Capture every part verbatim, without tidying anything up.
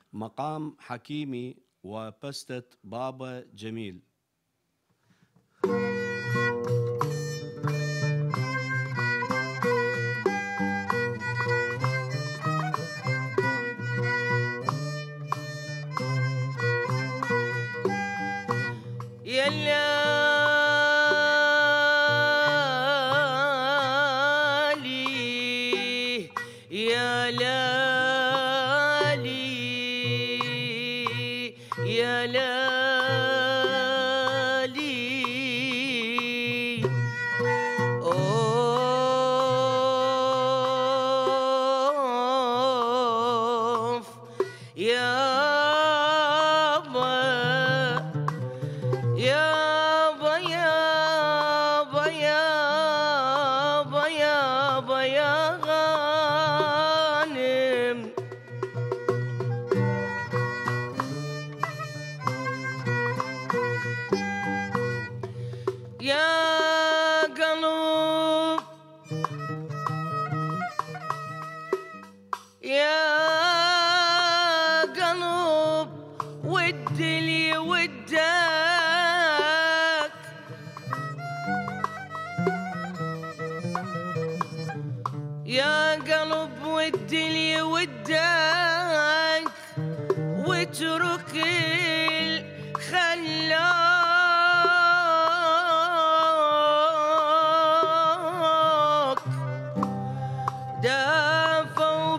مقام حكيمي وبستة بابا جميل. يا لالي يا لالي أوف يابا يابا يابا يابا يابا يا غانم يا قلب يا قلب ود لي ودك يا قلب ود لي ودك واترك الخلاق دافوا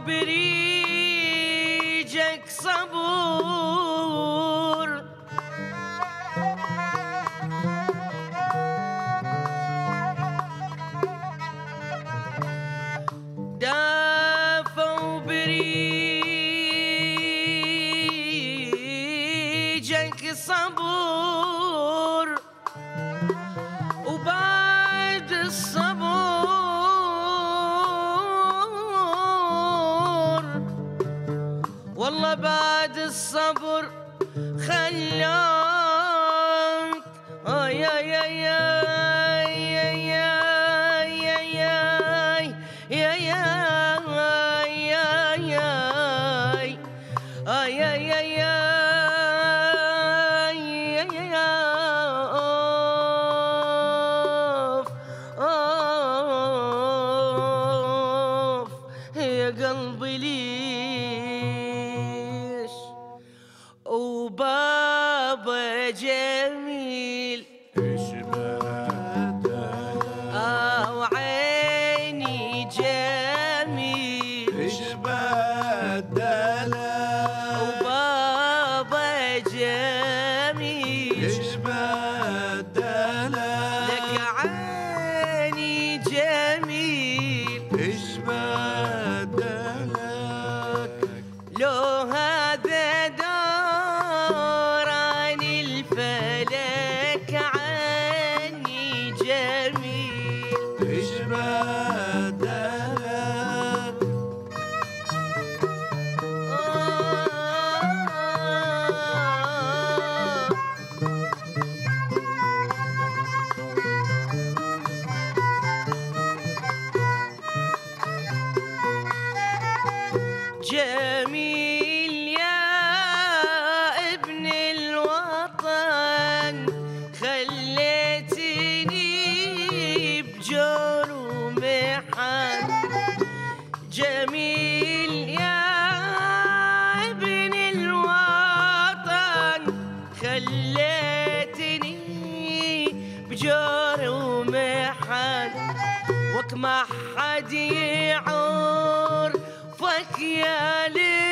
بريجك صبور دافوا بريجك صبور وبعد الصبر والله بعد الصبر خلاك آه يا يا يا يا يا يا يا يا يا يا يا يا قلبي ليش وبابا جميل آه وعيني جميل وبابا جميل لك عيني جميل لو هذا دوران الفلك عني جميل جميل يا ابن الوطن خليتني بجور ومحن جميل يا ابن الوطن خليتني بجور ومحن وك ما حد يعور فك يا ليل